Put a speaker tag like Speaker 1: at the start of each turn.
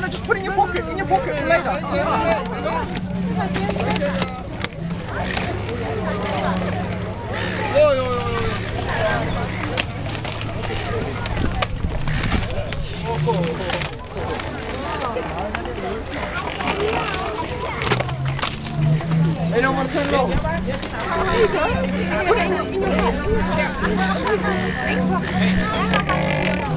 Speaker 1: no, just put it in your pocket for later. They don't want to turn it off. There you go. Put it in your